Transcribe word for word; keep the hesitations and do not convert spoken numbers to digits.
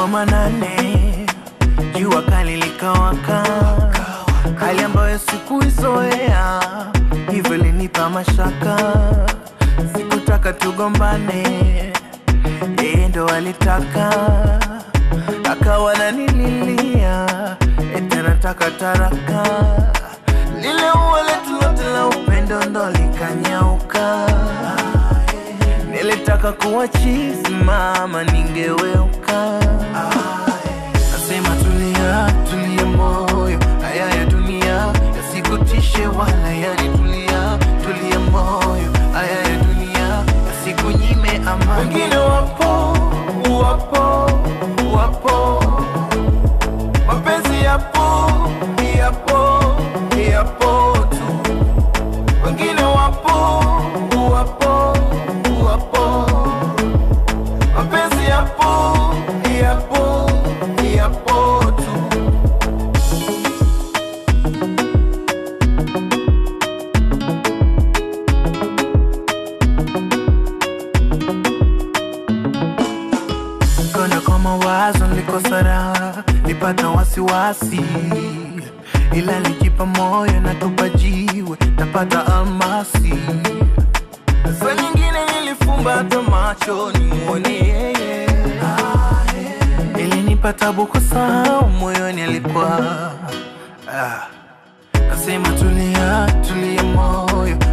wa manane, jua kali likawaka, hali ambayo sikuizoea, hivyo ilinipa mashaka. Sikutaka tugombane, yeye ndo alitaka, akawa ananililia eti anataka taraka. Lile ua letu lote la upendo ndo likanyauka. Nilitaka kuwa chizi mama, ningeweuka. Nasema tulia, tulia moyo, haya ya dunia yasikutishe wala yanitulia. Tulia moyo, haya ya dunia yasikunyime amani. Wengine wapo, wapo, wapo, mapenzi yapo, yapo, yapo tu. Wengine wapo, wapo, wapo, mapenzi yapo, yapo, yapo tu. Kona kwa mawazo nilikosa raha, nilipata wasiwasi, ila nijipa moyo na tupa jiwe, napata almasi. Saa nyingine nilifumba hata macho nimuone yeye, ilinipa tabu kusahau moyoni alikuwa. ah. Nasema tulia, tulia moyo,